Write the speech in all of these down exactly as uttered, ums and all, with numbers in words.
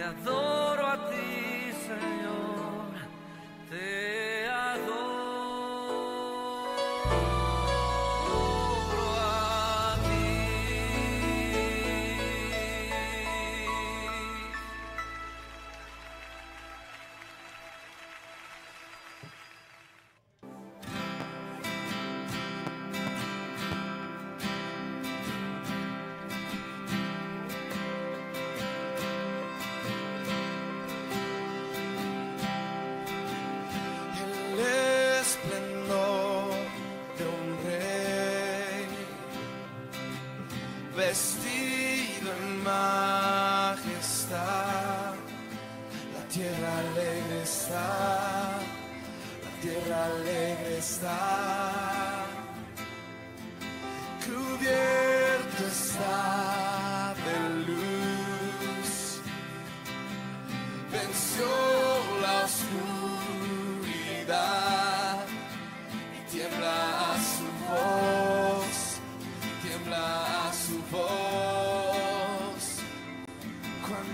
adoro a ti, Señor, te adoro a ti. Vestido en majestad, la tierra alegre está, la tierra alegre está, cubierto está de luz, venció la oscuridad y tiembla a su voz, tiembla a su voz. Cuán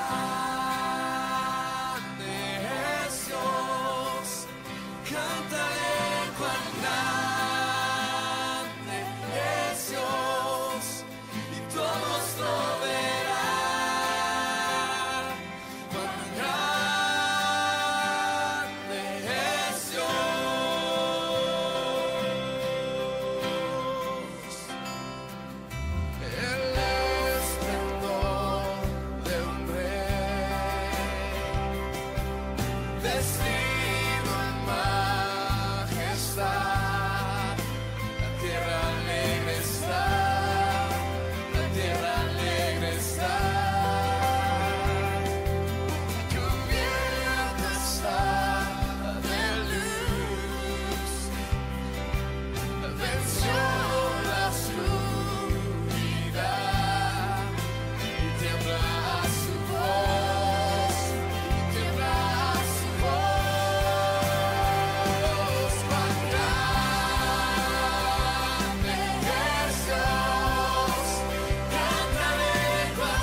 grande es Dios, cantaré cuán grande es Dios, y todos lo verán. Cuán grande es Dios. El esplendor de un rey, vestido en majestad, la tierra alegre está, la tierra alegre está, cubierta está de luz, venció la oscuridad y tiembla a su voz, y tiembla a su voz. Cuán grande es Dios, cantaré cuán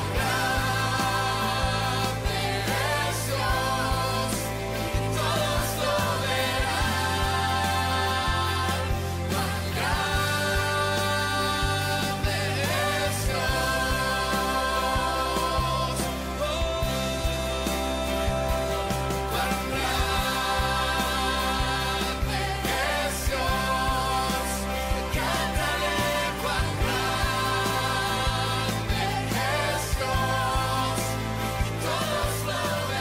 grande es Dios, y todos lo verán. Cuán grande es Dios, oh, cuán grande es Dios, cantaré cuán grande es Dios, y todos lo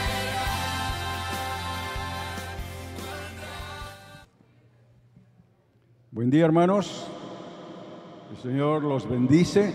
verán. Buen día, hermanos. El Señor los bendice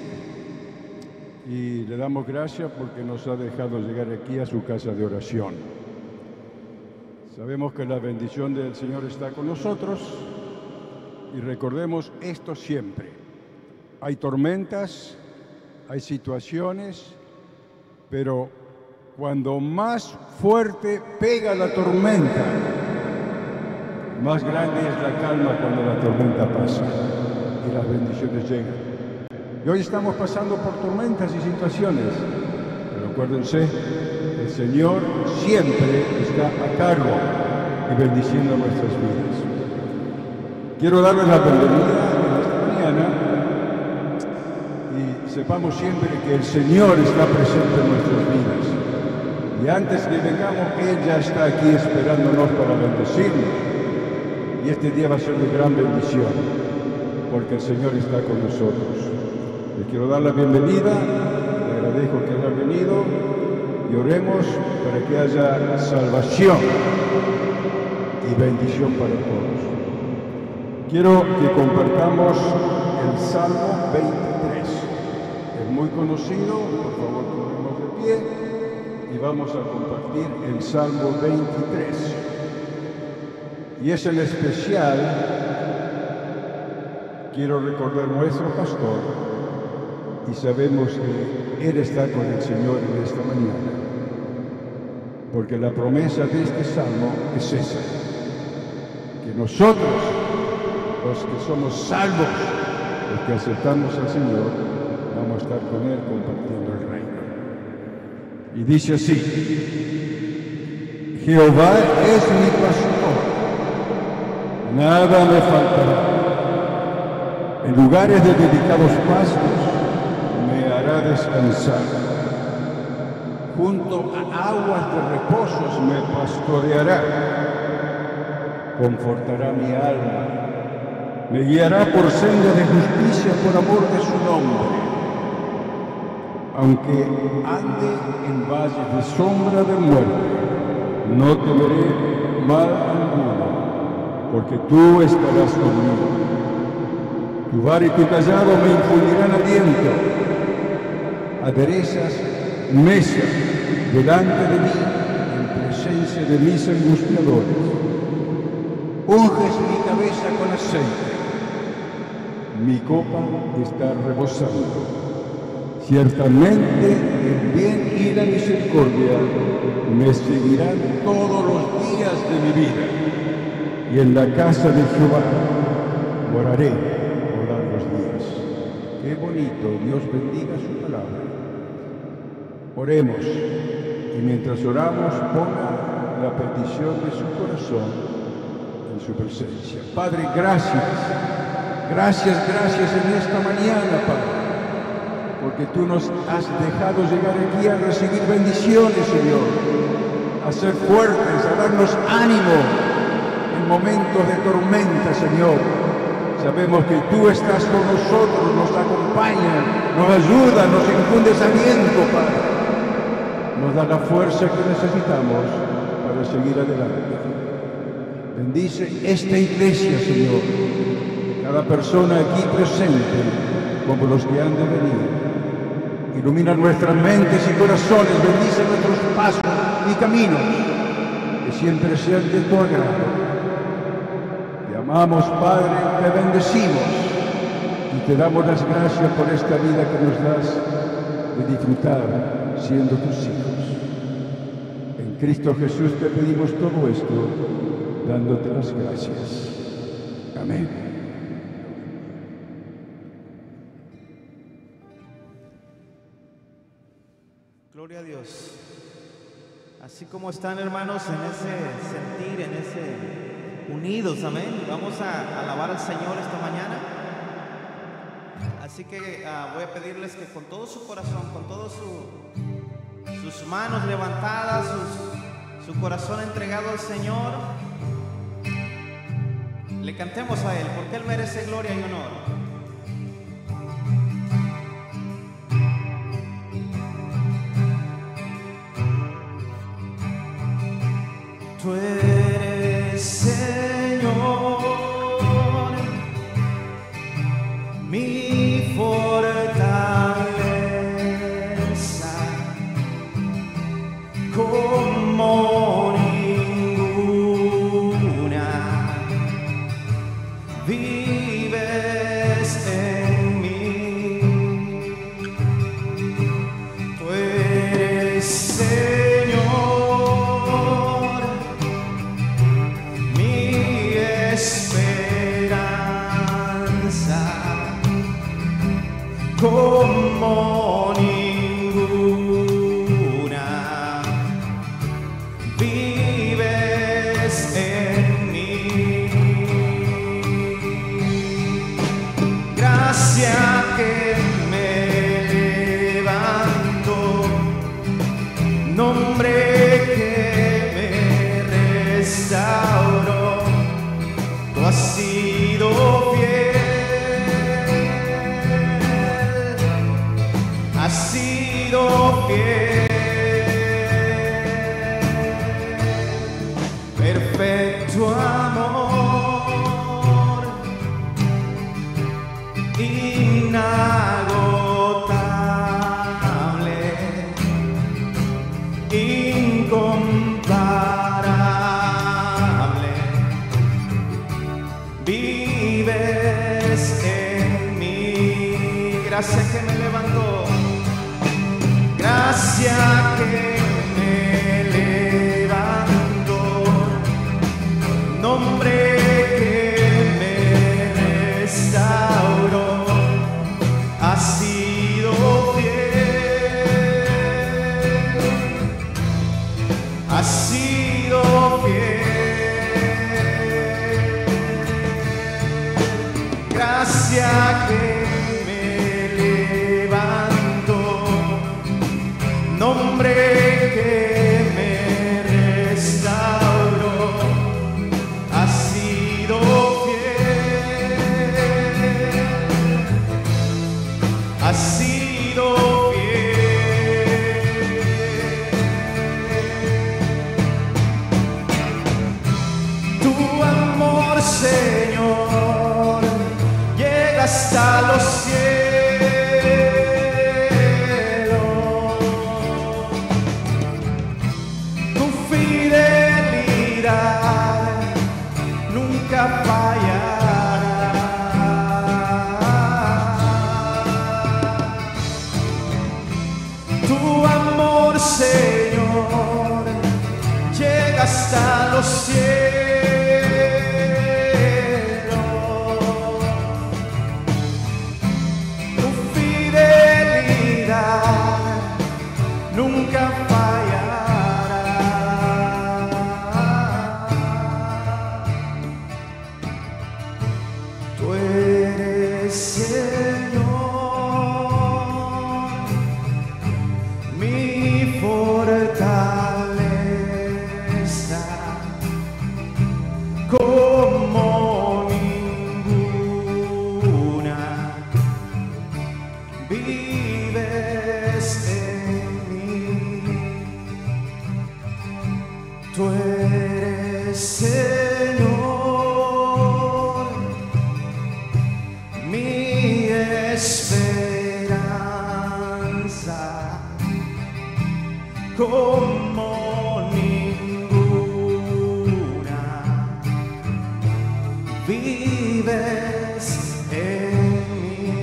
y le damos gracias porque nos ha dejado llegar aquí a su casa de oración. Sabemos que la bendición del Señor está con nosotros y recordemos esto siempre. Hay tormentas, hay situaciones, pero cuando más fuerte pega la tormenta, más grande es la calma cuando la tormenta pasa y las bendiciones llegan. Y hoy estamos pasando por tormentas y situaciones, pero acuérdense, el Señor siempre está a cargo y bendiciendo nuestras vidas. Quiero darles la bienvenida en esta mañana y sepamos siempre que el Señor está presente en nuestras vidas. Y antes que vengamos, Él ya está aquí esperándonos para bendecirnos. Y este día va a ser de gran bendición, porque el Señor está con nosotros. Les quiero dar la bienvenida, le agradezco que hayan venido y oremos para que haya salvación y bendición para todos. Quiero que compartamos el Salmo veintitrés. Es muy conocido, por favor ponemos de pie y vamos a compartir el Salmo veintitrés. Y es en especial, quiero recordar nuestro pastor, y sabemos que Él está con el Señor en esta mañana, porque la promesa de este salmo es esa, que nosotros, los que somos salvos, los que aceptamos al Señor, vamos a estar con Él compartiendo el reino. Y dice así: Jehová es mi pastor, nada me faltará. En lugares de delicados pastos me hará descansar. Junto a aguas de reposos me pastoreará. Confortará mi alma. Me guiará por senda de justicia por amor de su nombre. Aunque ande en valles de sombra de muerte, no temeré mal alguno, porque tú estarás conmigo. Tu vara y tu callado me infundirán aliento. Aderezas mesa delante de mí en presencia de mis angustiadores. Unges mi cabeza con aceite. Mi copa está rebosando. Ciertamente el bien y la misericordia me seguirán todos los días de mi vida, y en la casa de Jehová moraré por largos días. Qué bonito, Dios bendiga su palabra. Oremos, y mientras oramos ponga la petición de su corazón en su presencia. Padre, gracias, gracias, gracias en esta mañana, Padre, porque tú nos has dejado llegar aquí a recibir bendiciones, Señor, a ser fuertes, a darnos ánimo en momentos de tormenta, Señor. Sabemos que tú estás con nosotros, nos acompañas, nos ayudas, nos infundes aliento, Padre. Nos da la fuerza que necesitamos para seguir adelante. Bendice esta iglesia, Señor, cada persona aquí presente, como los que han de venir. Ilumina nuestras mentes y corazones, bendice nuestros pasos y caminos, que siempre sean de tu agrado. Te amamos, Padre, te bendecimos y te damos las gracias por esta vida que nos das de disfrutar siendo tus hijos. En Cristo Jesús te pedimos todo esto, dándote las gracias. Amén. Gloria a Dios. Así como están, hermanos, en ese sentir, en ese unidos, amén. Vamos a alabar al Señor esta mañana. Así que uh, voy a pedirles que con todo su corazón, con todas su, sus manos levantadas, sus, su corazón entregado al Señor, le cantemos a Él, porque Él merece gloria y honor. Tú eres, Señor, mi fortaleza, como ninguna. Vives en mí. Tú eres, Señor, como ninguna. Vives en mí. Gracia que me levanto, nombre que me restauró. Tú has sido fiel. Has sido fiel, perfecto amor, inagotable, incomparable. Vives en mí. Gracias que me levantó. Gracia que me levanto, nombre que me restauró. Has sido fiel, has sido fiel. Tu amor, Señor, llega hasta los cielos. Tu fidelidad nunca fallará. Tu amor, Señor, llega hasta los cielos. Tu fidelidad nunca fallará. Tú eres, Señor, mi fortaleza, como ninguna vives en mí. Tú eres, Señor, mi esperanza, como ninguna vives en mí.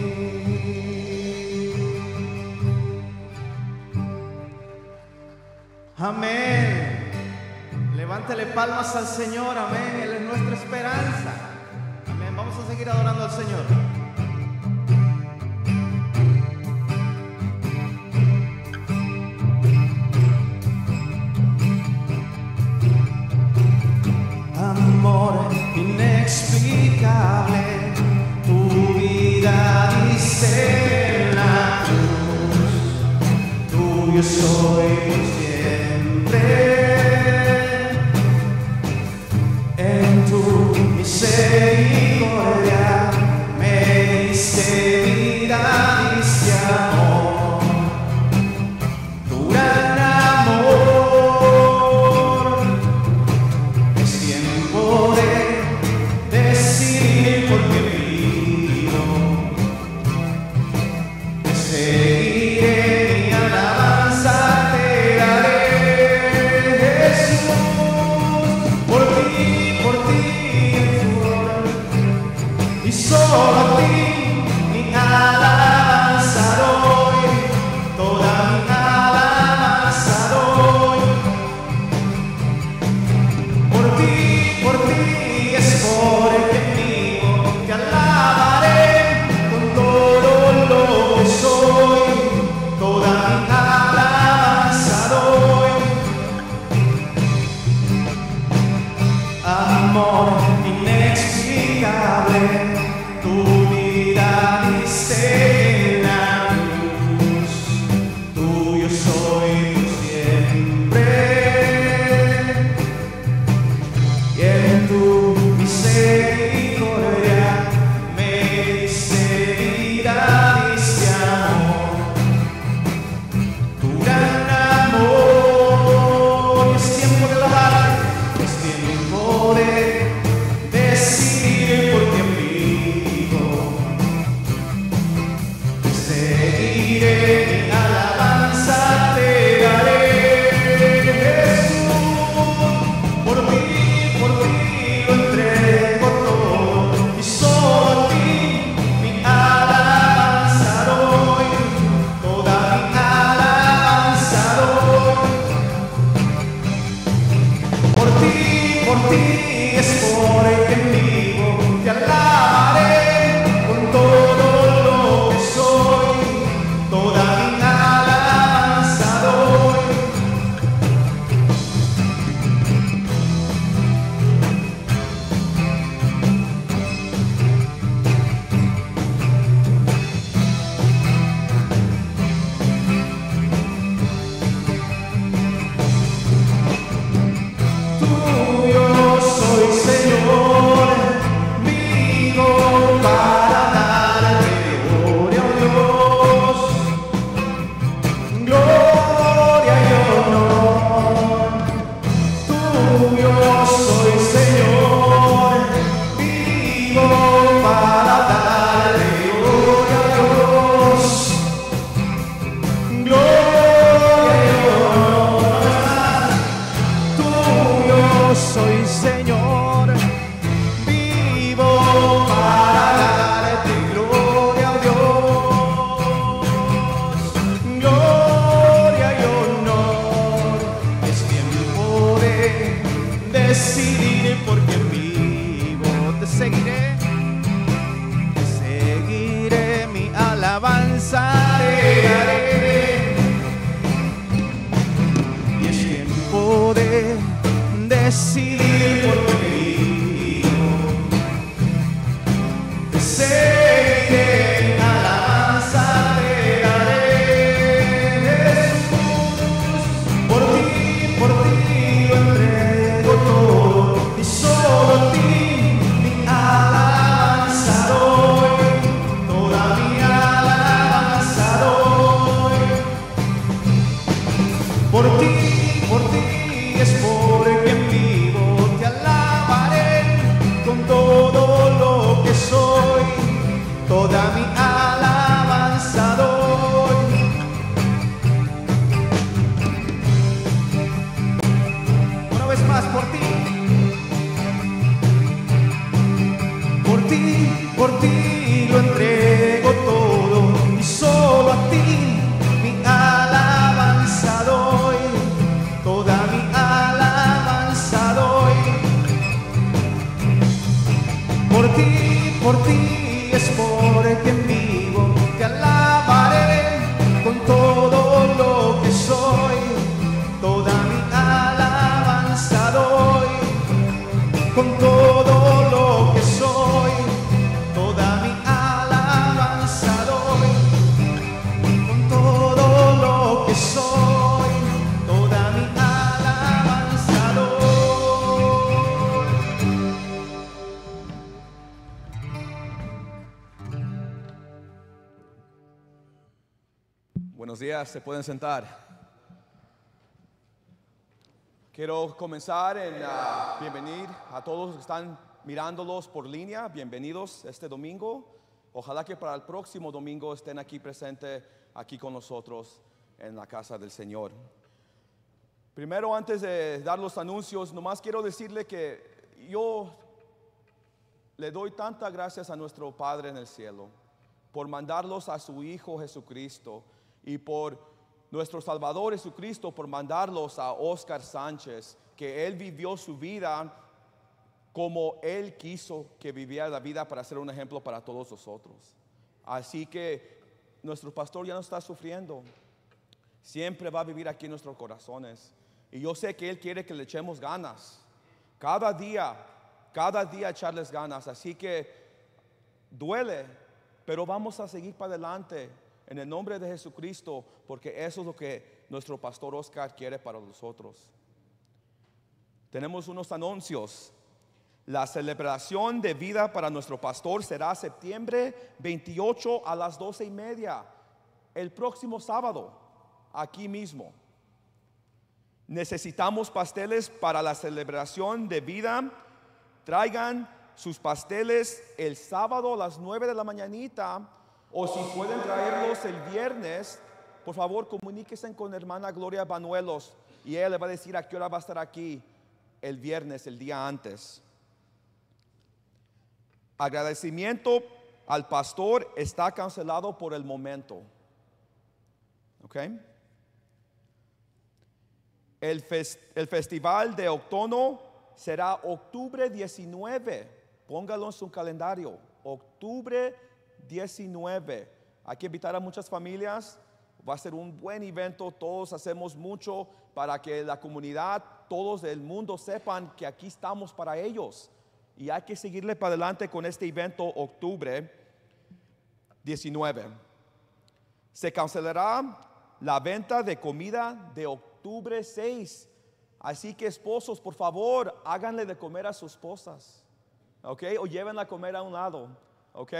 Amén. Levántele palmas al Señor, amén. Él es nuestra esperanza. Amén. Vamos a seguir adorando al Señor. Amor inexplicable, tu vida diste en la cruz. Tuyo soy por siempre. En tu misericordia me diste vida, diste amor. Tu gran amor. Es tiempo de decir por qué vivo. Te seguiré, mi alabanza te daré, Jesús. Por ti, por ti, y solo a ti mi alabanza doy, toda mi alabanza doy. Por ti, por ti es por el que vivo, te alabaré con todo lo que soy, toda mi alabanza doy. Amor inexplicable, tu vida diste en la cruz. Tuyo soy por siempre. Y en tu misericordia me diste vida, diste amor. Tu gran amor. Es tiempo de alabar, es tiempo de decir por qué vivo. Te seguiré, mi alabanza te daré, Jesús. Por ti, por ti lo entrego todo, y solo a ti mi alabanza doy, toda mi alabanza doy. Por ti, por ti es por el que vivo, te alabaré con todo lo que soy, toda decidir por ti. Te seguiré, alabanza te daré, Jesús. Por ti, por ti lo entrego todo, y solo a ti mi alabanza doy, toda mi alabanza doy. Por ti, por ti es por quien vivo, te alabaré con todo lo que soy, toda mi alabanza doy. Una vez más, por ti. Por ti, por ti lo entrego todo, y solo a ti mi alabanza doy, toda mi alabanza doy. Por ti, por ti es por quien vivo, te alabaré con todo lo que soy, toda mi alabanza doy, con todo lo que soy, toda mi alabanza doy, con todo lo que soy, toda mi alabanza doy. Buenos días, se pueden sentar. Quiero comenzar en uh, bienvenir a todos los que están mirándolos por línea. Bienvenidos este domingo. Ojalá que para el próximo domingo estén aquí presentes, aquí con nosotros en la casa del Señor. Primero, antes de dar los anuncios, nomás quiero decirle que yo le doy tantas gracias a nuestro Padre en el cielo por mandarlos a su Hijo Jesucristo, y por nuestro Salvador Jesucristo por mandarlos a Oscar Sánchez, que él vivió su vida como él quiso que viviera la vida, para ser un ejemplo para todos nosotros. Así que nuestro pastor ya no está sufriendo, siempre va a vivir aquí en nuestros corazones, y yo sé que él quiere que le echemos ganas cada día, cada día echarles ganas. Así que duele, pero vamos a seguir para adelante en el nombre de Jesucristo, porque eso es lo que nuestro pastor Oscar quiere para nosotros. Tenemos unos anuncios. La celebración de vida para nuestro pastor será septiembre veintiocho a las doce y media, el próximo sábado, aquí mismo. Necesitamos pasteles para la celebración de vida. Traigan sus pasteles el sábado a las nueve de la mañanita, o si pueden traerlos el viernes, por favor comuníquense con hermana Gloria Banuelos, y ella le va a decir a qué hora va a estar aquí el viernes, el día antes. Agradecimiento al pastor está cancelado por el momento. ¿Ok? El, fest, el festival de otoño será octubre diecinueve. Póngalo en su calendario. Octubre diecinueve. Hay que invitar a muchas familias. Va a ser un buen evento. Todos hacemos mucho para que la comunidad, todos del mundo sepan que aquí estamos para ellos. Y hay que seguirle para adelante con este evento octubre diecinueve. Se cancelará la venta de comida de octubre seis. Así que esposos, por favor, háganle de comer a sus esposas. ¿Ok? O llévenla a comer a un lado. ¿Ok?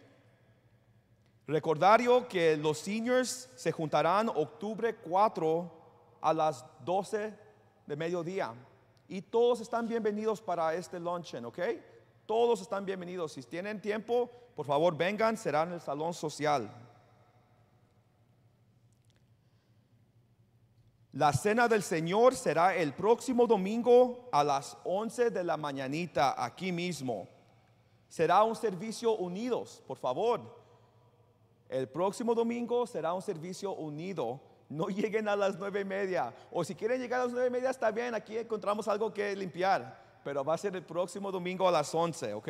Recordario que los seniors se juntarán octubre cuatro a las doce de mediodía. Y todos están bienvenidos para este luncheon, ¿ok? Todos están bienvenidos. Si tienen tiempo, por favor vengan, será en el salón social. La cena del Señor será el próximo domingo a las once de la mañanita, aquí mismo. Será un servicio unidos, por favor. El próximo domingo será un servicio unido. No lleguen a las nueve y media. O si quieren llegar a las nueve y media, está bien. Aquí encontramos algo que limpiar. Pero va a ser el próximo domingo a las once, ¿ok?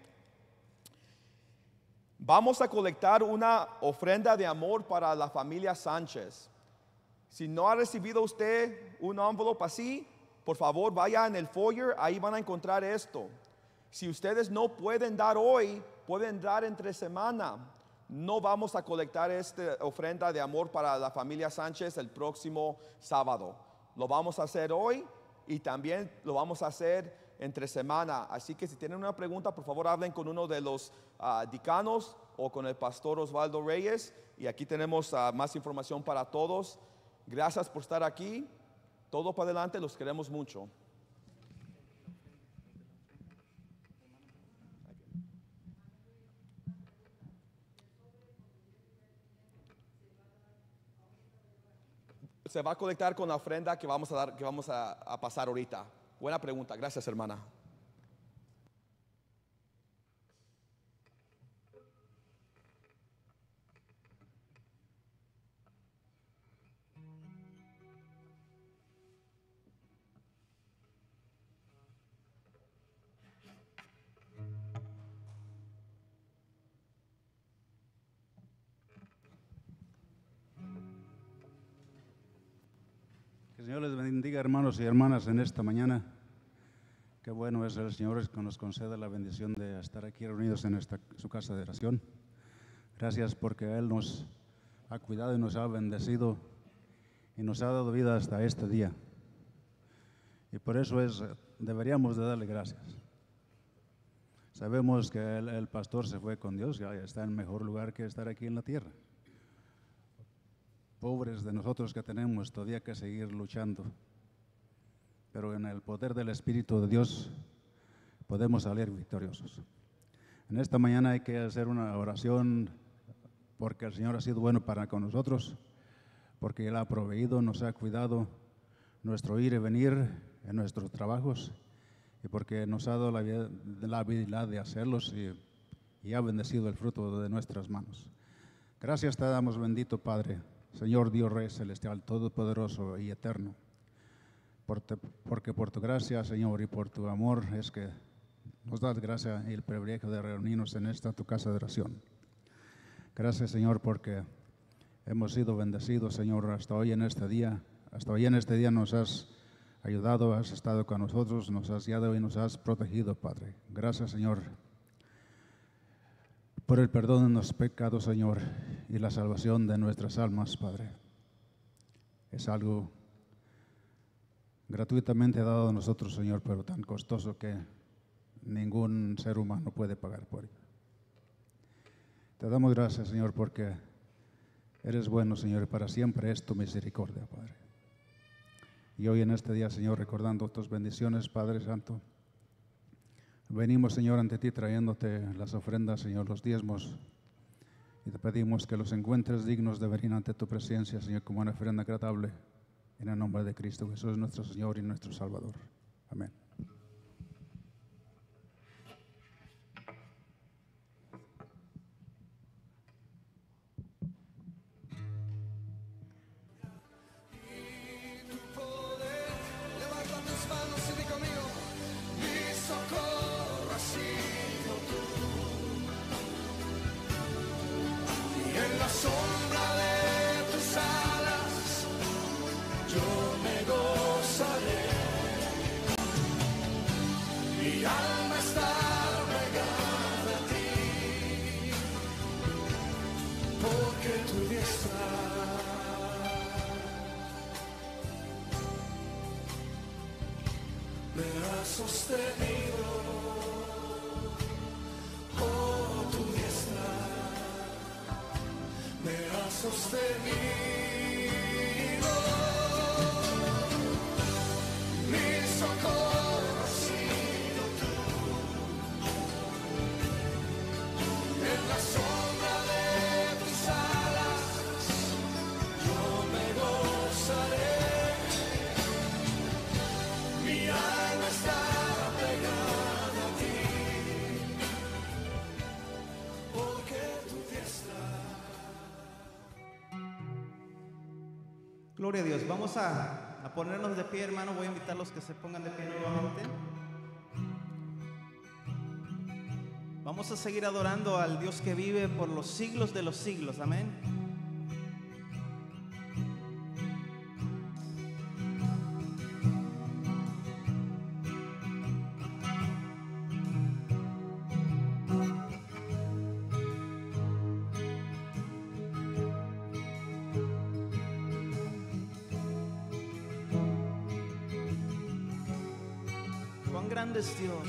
Vamos a colectar una ofrenda de amor para la familia Sánchez. Si no ha recibido usted un envelope así, por favor vaya en el foyer, ahí van a encontrar esto. Si ustedes no pueden dar hoy, pueden dar entre semana. No vamos a colectar esta ofrenda de amor para la familia Sánchez el próximo sábado. Lo vamos a hacer hoy y también lo vamos a hacer entre semana. Así que si tienen una pregunta, por favor hablen con uno de los uh, decanos o con el pastor Osvaldo Reyes. Y aquí tenemos uh, más información para todos. Gracias por estar aquí. Todo para adelante, los queremos mucho. Se va a colectar con la ofrenda que vamos a dar, que vamos a, a pasar ahorita. Buena pregunta, gracias hermana. Que el Señor les bendiga, hermanos y hermanas, en esta mañana. Qué bueno es el Señor que nos concede la bendición de estar aquí reunidos en esta, su casa de oración. Gracias porque Él nos ha cuidado y nos ha bendecido y nos ha dado vida hasta este día. Y por eso es, deberíamos de darle gracias. Sabemos que el, el pastor se fue con Dios, ya está en mejor lugar que estar aquí en la tierra. Pobres de nosotros que tenemos todavía que seguir luchando, pero en el poder del Espíritu de Dios podemos salir victoriosos. En esta mañana hay que hacer una oración porque el Señor ha sido bueno para con nosotros, porque Él ha proveído, nos ha cuidado nuestro ir y venir en nuestros trabajos y porque nos ha dado la, la habilidad de hacerlos y, y ha bendecido el fruto de nuestras manos. Gracias te damos, bendito Padre, Señor Dios Rey Celestial, Todopoderoso y Eterno, por te, porque por tu gracia, Señor, y por tu amor es que nos das gracia y el privilegio de reunirnos en esta tu casa de oración. Gracias, Señor, porque hemos sido bendecidos, Señor, hasta hoy en este día. Hasta hoy en este día nos has ayudado, has estado con nosotros, nos has guiado y nos has protegido, Padre. Gracias, Señor, por el perdón de nuestros pecados, Señor, y la salvación de nuestras almas, Padre. Es algo gratuitamente dado a nosotros, Señor, pero tan costoso que ningún ser humano puede pagar por ello. Te damos gracias, Señor, porque eres bueno, Señor, y para siempre es tu misericordia, Padre. Y hoy en este día, Señor, recordando tus bendiciones, Padre Santo, venimos, Señor, ante ti trayéndote las ofrendas, Señor, los diezmos, y te pedimos que los encuentres dignos de venir ante tu presencia, Señor, como una ofrenda agradable, en el nombre de Cristo Jesús, nuestro Señor y nuestro Salvador. Amén. Sostenido, oh, tu diestra me ha sostenido, mi socorro ha sido tú, en la sombra de tus alas yo me gozaré, mi alma está Gloria a Dios. Vamos a, a ponernos de pie, hermano. Voy a invitarlos que se pongan de pie nuevamente. Vamos a seguir adorando al Dios que vive por los siglos de los siglos. Amén. grande es Dios.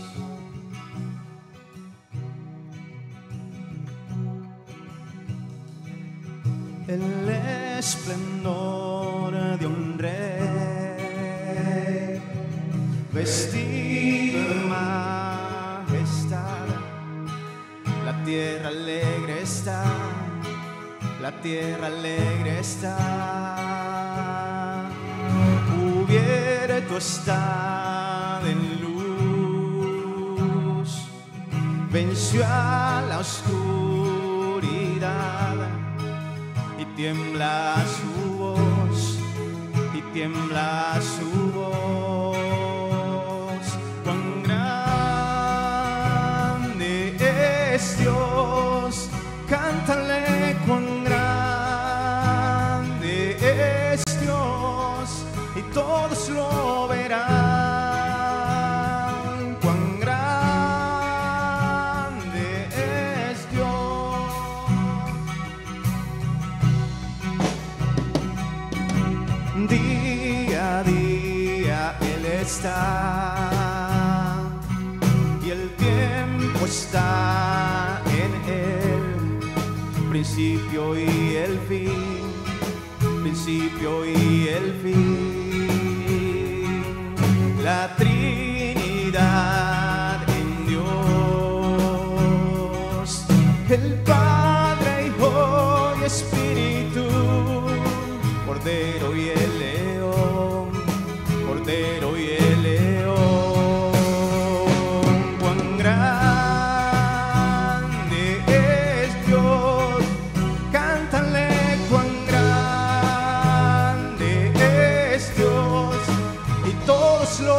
El esplendor de un rey, vestido de majestad. La tierra alegre está, la tierra alegre está. Cubierto está de luz, venció a la oscuridad. Y tiembla su voz, y tiembla su voz. Cuán grande es Dios, cántale cuán grande es Dios, y todos lo verán. Cuán grande es Dios. Día a día Él está, y el tiempo está en Él, principio y el fin, principio y el fin. La Trinidad en Dios, el Padre, Hijo y Espíritu, Cordero y el león, Cordero y el león. Cuán grande es Dios, cántale cuán grande es Dios, y todos lo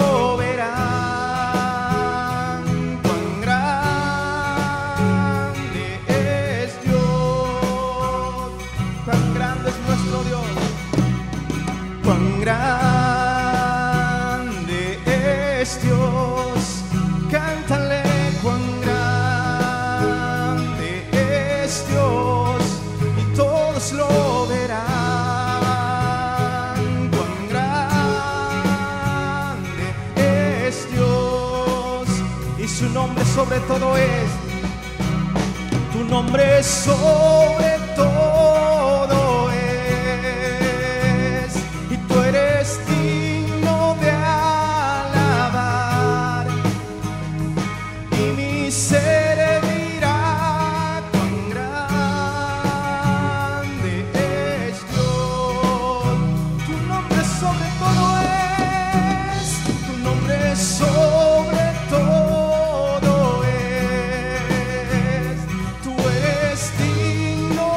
verán. Cuán grande es Dios, cuán grande es nuestro Dios. Cuán grande es Dios, cántale cuán grande es Dios, y todos lo verán. Cuán grande es Dios, y su nombre sobre todo es, tu nombre sobre todo es. Eres digno de alabar, y mi ser dirá cuán grande es Dios. Tu nombre sobre todo es, tu nombre sobre todo es. Tú eres digno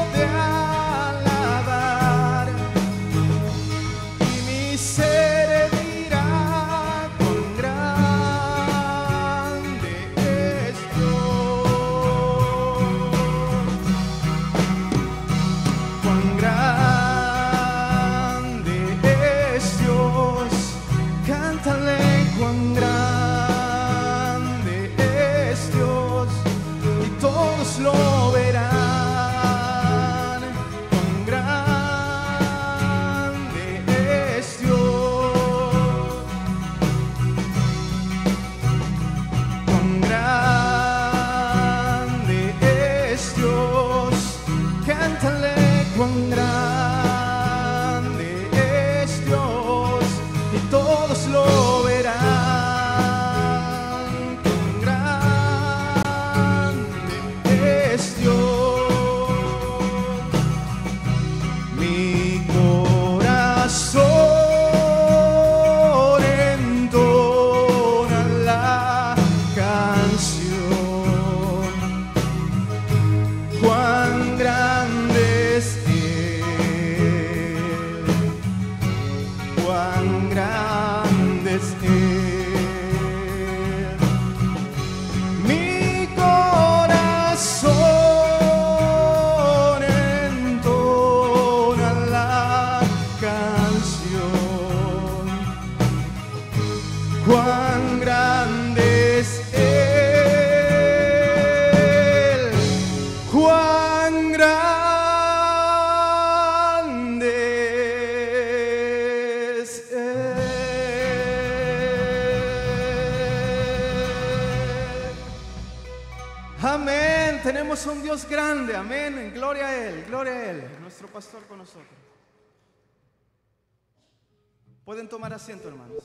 tenemos un Dios grande, amén. Gloria a Él, gloria a Él, nuestro pastor con nosotros. Pueden tomar asiento, hermanos.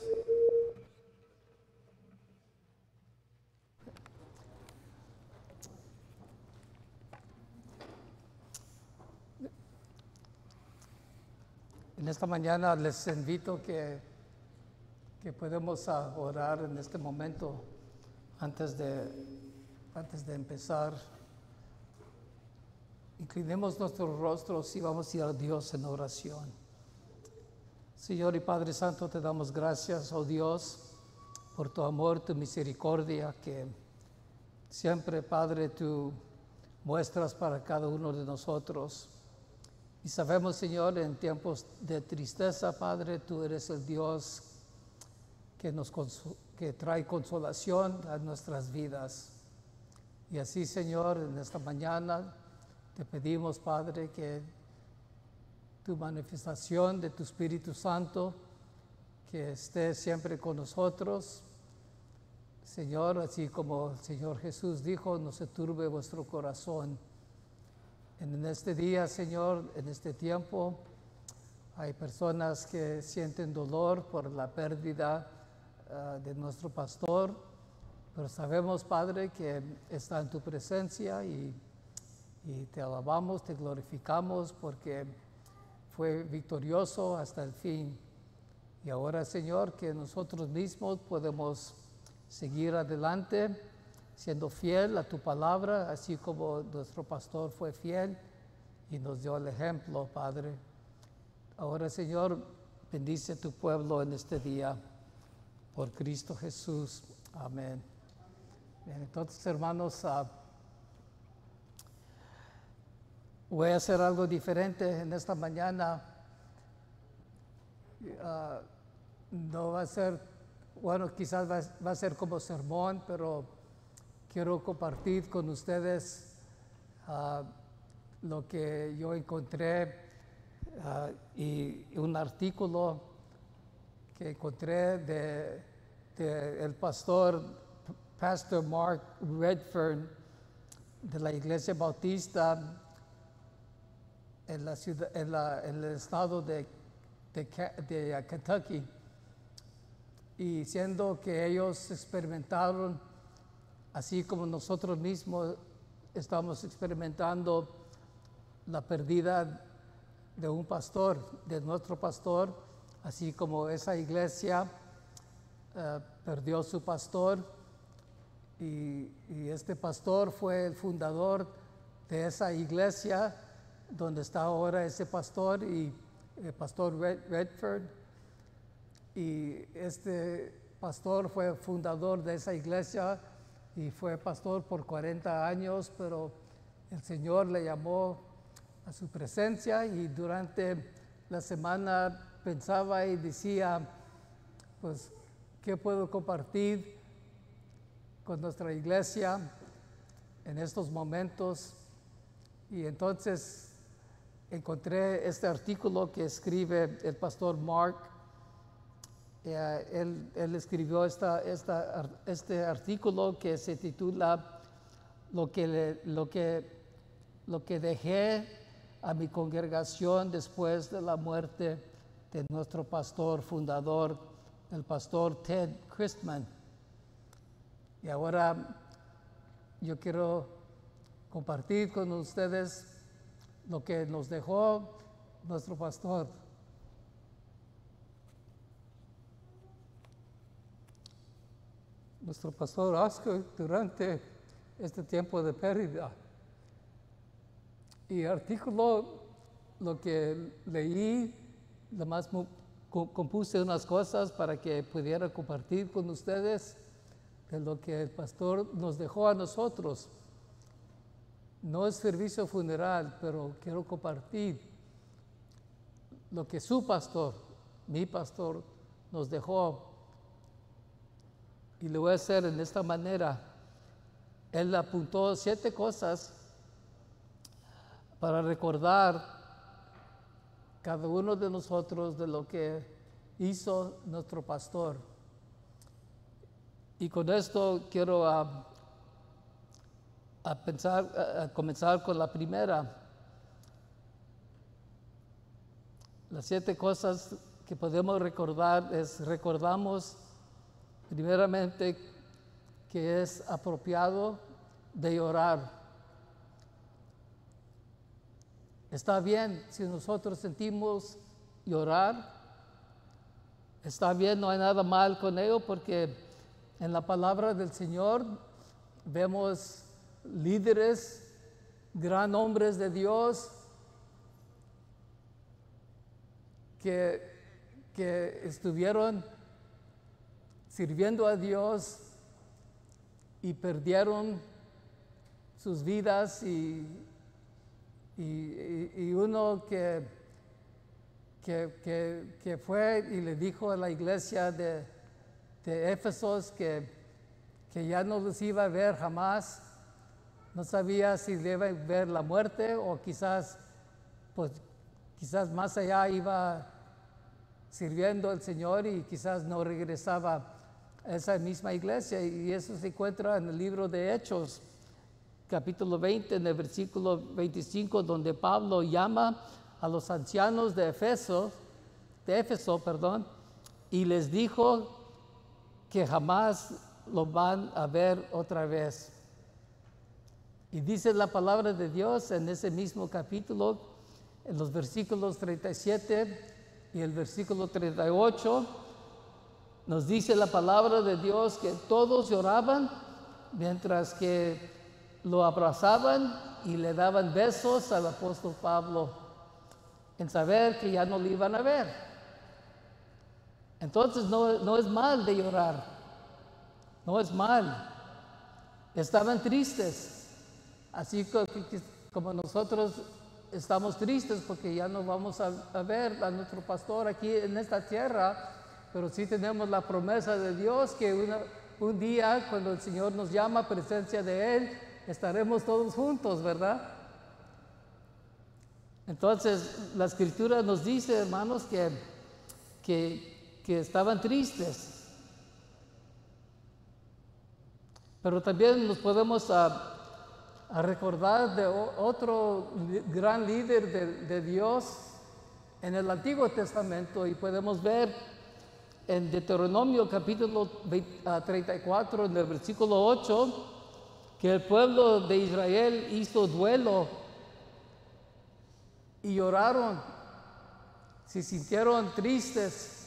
En esta mañana les invito que, que podemos ah, orar en este momento antes de, antes de empezar. Inclinemos nuestros rostros y vamos a ir a Dios en oración. Señor y Padre Santo, te damos gracias, oh Dios, por tu amor, tu misericordia, que siempre, Padre, tú muestras para cada uno de nosotros. Y sabemos, Señor, en tiempos de tristeza, Padre, tú eres el Dios que, nos que trae consolación a nuestras vidas. Y así, Señor, en esta mañana te pedimos, Padre, que tu manifestación de tu Espíritu Santo, que esté siempre con nosotros. Señor, así como el Señor Jesús dijo, no se turbe vuestro corazón. En este día, Señor, en este tiempo, hay personas que sienten dolor por la pérdida uh, de nuestro pastor, pero sabemos, Padre, que está en tu presencia y, y te alabamos, te glorificamos porque fue victorioso hasta el fin. Y ahora, Señor, que nosotros mismos podemos seguir adelante, siendo fiel a tu palabra, así como nuestro pastor fue fiel y nos dio el ejemplo, Padre. Ahora, Señor, bendice a tu pueblo en este día, por Cristo Jesús. Amén. Bien, entonces, hermanos, uh, voy a hacer algo diferente en esta mañana. Uh, no va a ser, bueno, quizás va, va a ser como sermón, pero quiero compartir con ustedes uh, lo que yo encontré uh, y un artículo que encontré de, de el pastor, Pastor Mark Redfern, de la Iglesia Bautista en, la ciudad, en, la, en el estado de, de, de Kentucky. Y siendo que ellos experimentaron, así como nosotros mismos estamos experimentando la pérdida de un pastor, de nuestro pastor, así como esa iglesia uh, perdió su pastor y, y este pastor fue el fundador de esa iglesia donde está ahora ese pastor y el pastor Red, Redford, y este pastor fue fundador de esa iglesia y fue pastor por cuarenta años, pero el Señor le llamó a su presencia y durante la semana pensaba y decía, pues, ¿qué puedo compartir con nuestra iglesia en estos momentos? Y entonces encontré este artículo que escribe el pastor Mark. Eh, él, él escribió esta, esta, este artículo que se titula lo que, le, lo, que, lo que dejé a mi congregación después de la muerte de nuestro pastor fundador, el pastor Ted Christman. Y ahora yo quiero compartir con ustedes lo que nos dejó nuestro pastor. Nuestro pastor Oscar durante este tiempo de pérdida. Y artículo, lo que leí, además compuse unas cosas para que pudiera compartir con ustedes de lo que el pastor nos dejó a nosotros. No es servicio funeral, pero quiero compartir lo que su pastor, mi pastor, nos dejó. Y lo voy a hacer en esta manera. Él apuntó siete cosas para recordar cada uno de nosotros de lo que hizo nuestro pastor. Y con esto quiero uh, a pensar, a, a comenzar con la primera. Las siete cosas que podemos recordar es, recordamos primeramente que es apropiado de orar. Está bien si nosotros sentimos llorar, está bien, no hay nada mal con ello, porque en la palabra del Señor vemos líderes, gran hombres de Dios, que, que estuvieron sirviendo a Dios y perdieron sus vidas, y, y, y uno que, que, que, que fue y le dijo a la iglesia de, de Éfesos que, que ya no los iba a ver jamás. No sabía si le iba a ver la muerte o quizás, pues, quizás más allá iba sirviendo al Señor y quizás no regresaba a esa misma iglesia. Y eso se encuentra en el libro de Hechos, capítulo veinte, en el versículo veinticinco, donde Pablo llama a los ancianos de Éfeso, de Éfeso, perdón, y les dijo que jamás lo van a ver otra vez. Y dice la palabra de Dios en ese mismo capítulo, en los versículos treinta y siete y el versículo treinta y ocho, nos dice la palabra de Dios que todos lloraban mientras que lo abrazaban y le daban besos al apóstol Pablo, en saber que ya no lo iban a ver. Entonces no, no es mal de llorar, no es mal. Estaban tristes. Así como nosotros estamos tristes porque ya no vamos a, a ver a nuestro pastor aquí en esta tierra, pero sí tenemos la promesa de Dios que una, un día, cuando el Señor nos llama a presencia de Él, estaremos todos juntos, ¿verdad? Entonces, la Escritura nos dice, hermanos, que, que, que estaban tristes. Pero también nos podemos a, a recordar de otro gran líder de, de Dios en el Antiguo Testamento, y podemos ver en Deuteronomio capítulo treinta y cuatro, en el versículo ocho, que el pueblo de Israel hizo duelo y lloraron, se sintieron tristes,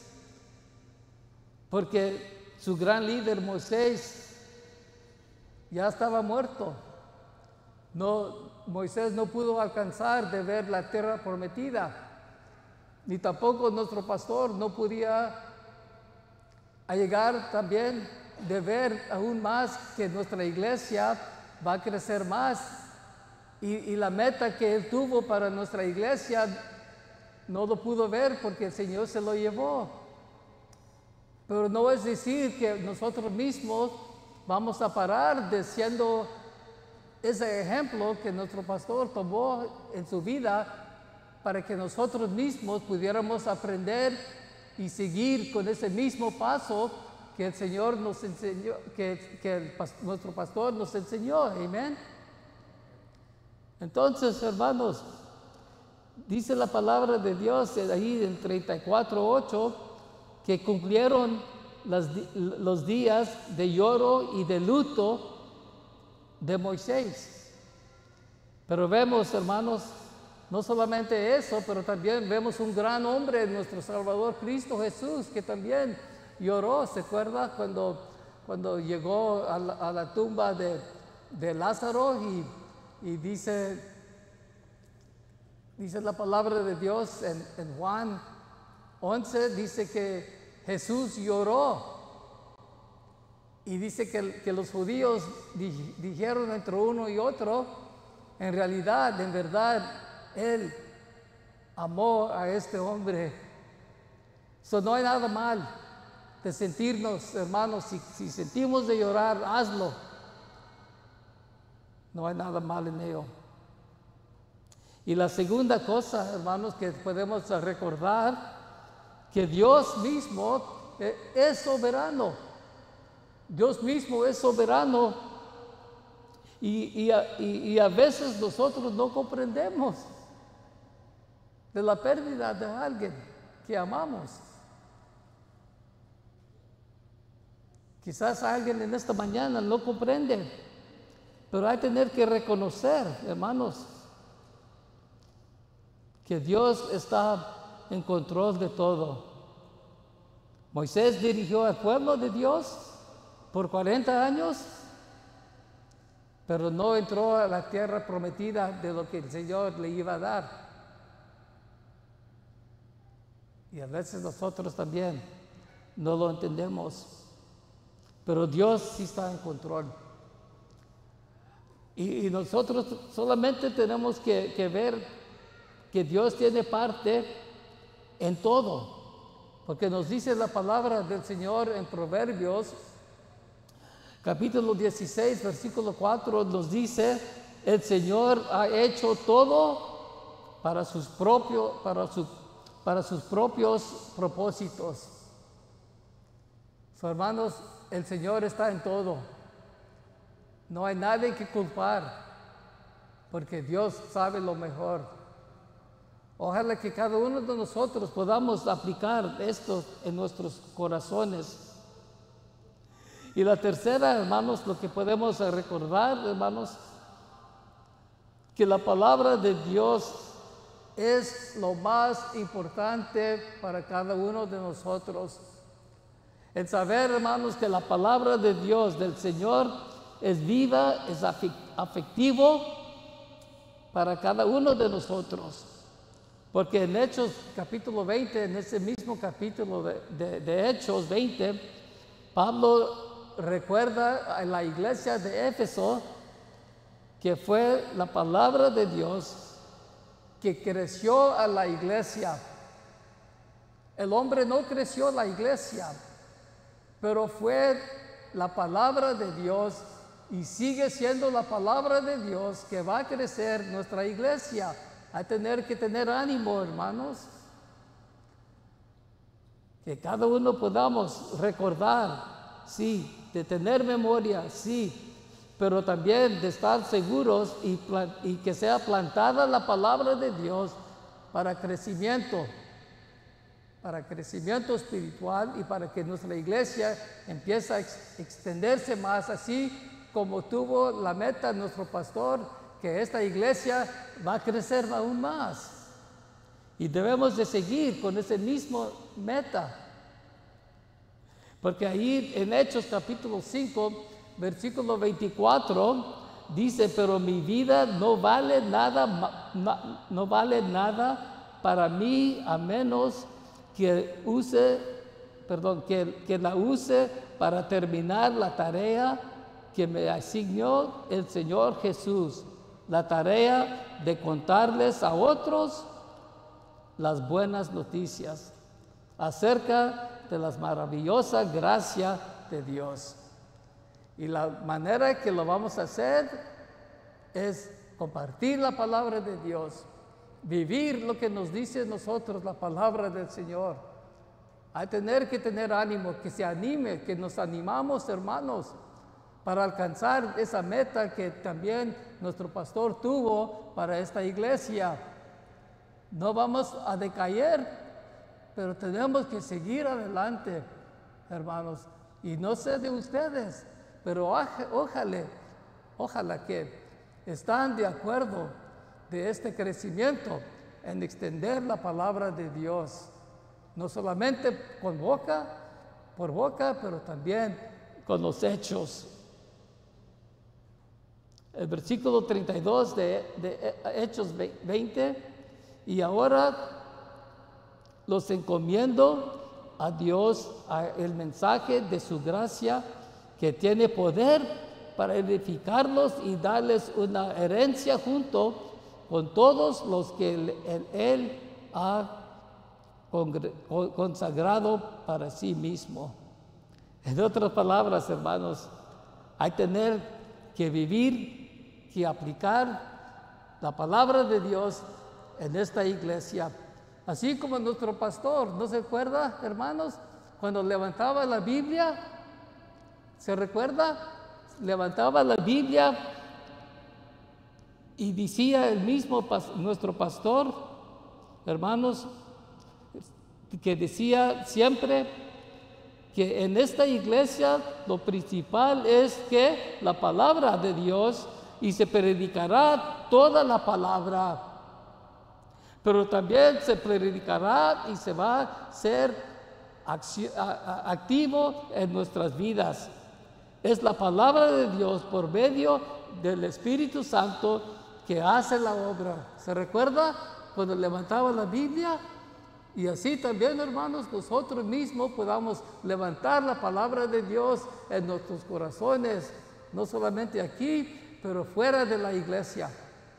porque su gran líder Moisés ya estaba muerto. No, Moisés no pudo alcanzar de ver la tierra prometida, ni tampoco nuestro pastor no podía llegar también de ver aún más que nuestra iglesia va a crecer más, y, y la meta que él tuvo para nuestra iglesia no lo pudo ver porque el Señor se lo llevó. Pero no es decir que nosotros mismos vamos a parar de siendo ese ejemplo que nuestro pastor tomó en su vida, para que nosotros mismos pudiéramos aprender y seguir con ese mismo paso que el Señor nos enseñó, que, que el, nuestro pastor nos enseñó. Amén. Entonces, hermanos, dice la palabra de Dios ahí en treinta y cuatro, ocho, que cumplieron las, los días de lloro y de luto de Moisés. Pero vemos, hermanos, no solamente eso, pero también vemos un gran hombre, nuestro Salvador Cristo Jesús, que también lloró. ¿Se acuerda cuando, cuando llegó a la, a la tumba de, de Lázaro? Y, y dice, dice la palabra de Dios en, en Juan once, dice que Jesús lloró. Y dice que, que los judíos di, dijeron entre uno y otro, en realidad, en verdad, Él amó a este hombre. So, no hay nada mal de sentirnos, hermanos, si, si sentimos de llorar, hazlo. No hay nada mal en ello. Y la segunda cosa, hermanos, que podemos recordar, que Dios mismo es soberano. Dios mismo es soberano, Y, y, a, y, y a veces nosotros no comprendemos de la pérdida de alguien que amamos. Quizás alguien en esta mañana no comprende, pero hay que tener que reconocer, hermanos, que Dios está en control de todo. Moisés dirigió al pueblo de Dios por cuarenta años, pero no entró a la tierra prometida de lo que el Señor le iba a dar. Y a veces nosotros también no lo entendemos, pero Dios sí está en control. Y, y nosotros solamente tenemos que, que ver que Dios tiene parte en todo, porque nos dice la palabra del Señor en Proverbios, capítulo dieciséis, versículo cuatro, nos dice: el Señor ha hecho todo para sus propios, para su, para sus propios propósitos. So, hermanos, el Señor está en todo. No hay nadie que culpar, porque Dios sabe lo mejor. Ojalá que cada uno de nosotros podamos aplicar esto en nuestros corazones. Y la tercera, hermanos, lo que podemos recordar, hermanos, que la palabra de Dios es lo más importante para cada uno de nosotros. El saber, hermanos, que la palabra de Dios, del Señor, es viva, es afectivo para cada uno de nosotros. Porque en Hechos capítulo veinte, en ese mismo capítulo de, de, de Hechos veinte, Pablo recuerda a la iglesia de Éfeso que fue la palabra de Dios que creció a la iglesia. El hombre no creció la iglesia, pero fue la palabra de Dios y sigue siendo la palabra de Dios que va a crecer nuestra iglesia. Hay que tener que tener ánimo, hermanos, que cada uno podamos recordar, sí, de tener memoria, sí, pero también de estar seguros y, y que sea plantada la palabra de Dios para crecimiento, para crecimiento espiritual y para que nuestra iglesia empiece a ex extenderse más, así como tuvo la meta nuestro pastor, que esta iglesia va a crecer aún más. Y debemos de seguir con ese mismo meta. Porque ahí en Hechos capítulo cinco, versículo veinticuatro, dice: pero mi vida no vale nada, no vale nada para mí a menos que use, perdón, que, que la use para terminar la tarea que me asignó el Señor Jesús, la tarea de contarles a otros las buenas noticias acerca de la maravillosa gracia de Dios. Y la manera que lo vamos a hacer es compartir la palabra de Dios, vivir lo que nos dice nosotros la palabra del Señor. Hay que tener que tener ánimo, que se anime, que nos animamos, hermanos, para alcanzar esa meta que también nuestro pastor tuvo para esta iglesia. No vamos a decaer, pero tenemos que seguir adelante, hermanos. Y no sé de ustedes, pero ojalá, ojalá que están de acuerdo de este crecimiento en extender la palabra de Dios, no solamente con boca, por boca, pero también con los hechos. El versículo treinta y dos de, de Hechos veinte: y ahora los encomiendo a Dios, a el mensaje de su gracia, que tiene poder para edificarlos y darles una herencia junto con todos los que Él, él ha consagrado para sí mismo. En otras palabras, hermanos, hay que tener que vivir, que aplicar la palabra de Dios en esta iglesia. Así como nuestro pastor, ¿no se acuerda, hermanos? Cuando levantaba la Biblia, ¿se recuerda? Levantaba la Biblia Y decía el mismo pas- nuestro pastor, hermanos, que decía siempre que en esta iglesia lo principal es que la palabra de Dios, y se predicará toda la palabra, pero también se predicará y se va a ser acci- a- a- activo en nuestras vidas. Es la palabra de Dios por medio del Espíritu Santo que hace la obra. ¿Se recuerda cuando levantaba la Biblia? Y así también, hermanos, nosotros mismos podamos levantar la palabra de Dios en nuestros corazones, no solamente aquí, pero fuera de la iglesia.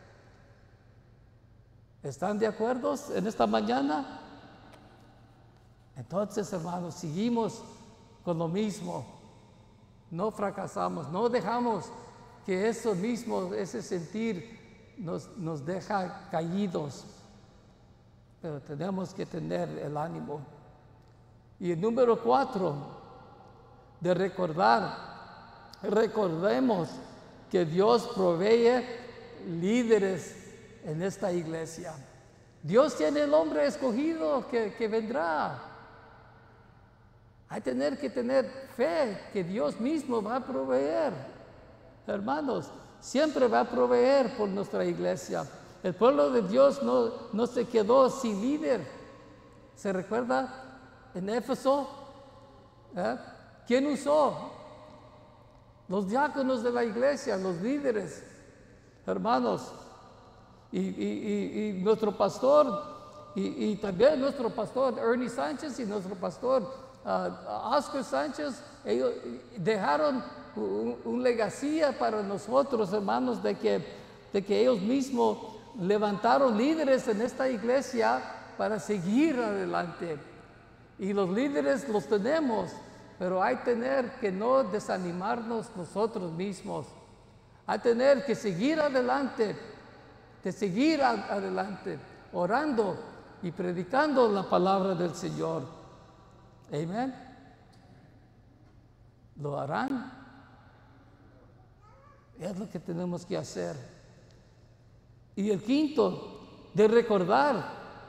¿Están de acuerdo en esta mañana? Entonces, hermanos, seguimos con lo mismo. No fracasamos, no dejamos que eso mismo, ese sentir nos, nos deja caídos. Pero tenemos que tener el ánimo. Y el número cuatro, de recordar, recordemos que Dios provee líderes en esta iglesia. Dios tiene el hombre escogido que, que vendrá. Hay que tener que tener fe que Dios mismo va a proveer. Hermanos, siempre va a proveer por nuestra iglesia. El pueblo de Dios no, no se quedó sin líder. ¿Se recuerda en Éfeso? ¿Eh? ¿Quién usó? Los diáconos de la iglesia, los líderes, hermanos. Y, y, y, y nuestro pastor, y, y también nuestro pastor Ernie Sánchez y nuestro pastor uh, Oscar Sánchez, ellos dejaron un, un legacía para nosotros, hermanos, de que, de que ellos mismos levantaron líderes en esta iglesia para seguir adelante. Y los líderes los tenemos, pero hay que tener que no desanimarnos nosotros mismos. Hay que tener que seguir adelante, de seguir a- adelante, orando y predicando la palabra del Señor. Amén. ¿Lo harán? Es lo que tenemos que hacer. Y el quinto, de recordar,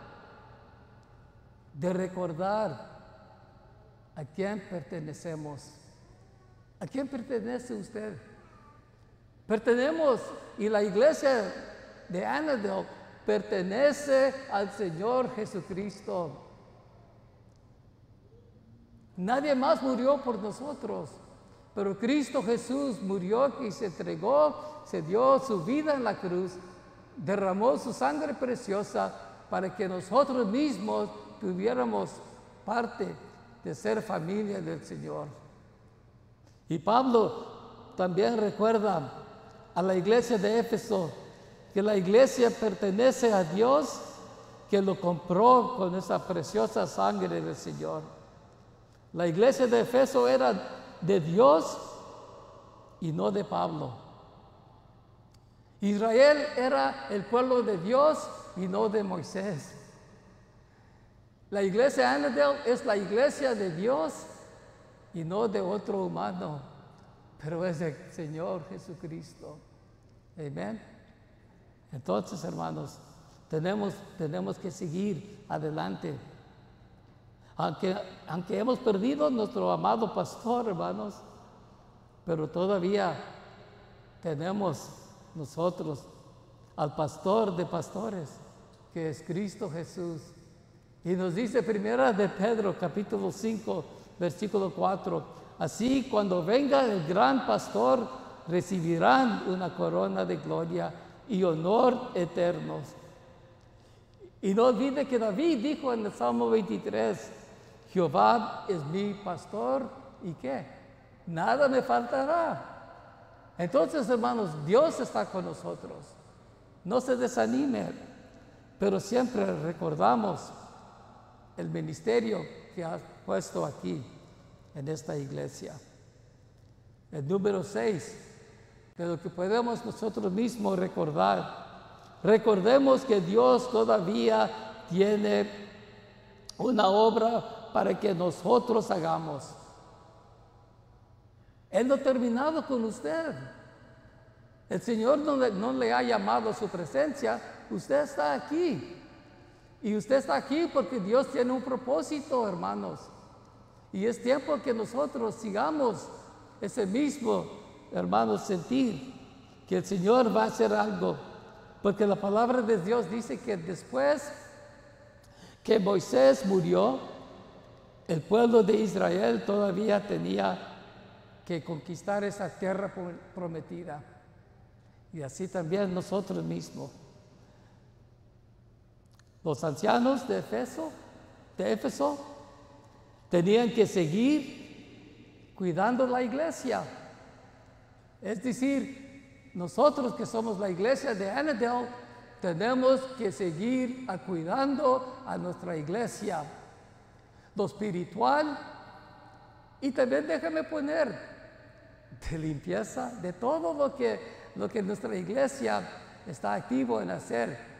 de recordar a quién pertenecemos. ¿A quién pertenece usted? Pertenecemos, y la iglesia de Annandale pertenece al Señor Jesucristo. Nadie más murió por nosotros, pero Cristo Jesús murió y se entregó, se dio su vida en la cruz, derramó su sangre preciosa para que nosotros mismos tuviéramos parte de ser familia del Señor. Y Pablo también recuerda a la iglesia de Éfeso que la iglesia pertenece a Dios, que lo compró con esa preciosa sangre del Señor. La iglesia de Éfeso era de Dios y no de Pablo. Israel era el pueblo de Dios y no de Moisés. La iglesia de Annandale es la iglesia de Dios y no de otro humano, pero es del Señor Jesucristo. Amén. Entonces, hermanos, tenemos, tenemos que seguir adelante. Aunque, aunque hemos perdido nuestro amado pastor, hermanos, pero todavía tenemos nosotros al pastor de pastores, que es Cristo Jesús. Y nos dice primera de Pedro, capítulo cinco, versículo cuatro, así cuando venga el gran pastor, recibirán una corona de gloria y honor eternos. Y no olvide que David dijo en el Salmo veintitrés, Jehová es mi pastor, ¿y qué? Nada me faltará. Entonces, hermanos, Dios está con nosotros. No se desanime, pero siempre recordamos el ministerio que ha puesto aquí en esta iglesia. El número seis, de lo que podemos nosotros mismos recordar. Recordemos que Dios todavía tiene una obra para que nosotros hagamos. Él no ha terminado con usted. El Señor no le, no le ha llamado a su presencia, usted está aquí. Y usted está aquí porque Dios tiene un propósito, hermanos. Y es tiempo que nosotros sigamos ese mismo, hermanos, sentir que el Señor va a hacer algo. Porque la palabra de Dios dice que después que Moisés murió, el pueblo de Israel todavía tenía que conquistar esa tierra prometida. Y así también nosotros mismos. Los ancianos de Éfeso, de Éfeso tenían que seguir cuidando la iglesia. Es decir, nosotros que somos la iglesia de Annandale, tenemos que seguir a cuidando a nuestra iglesia, lo espiritual, y también déjame poner de limpieza, de todo lo que, lo que nuestra iglesia está activo en hacer.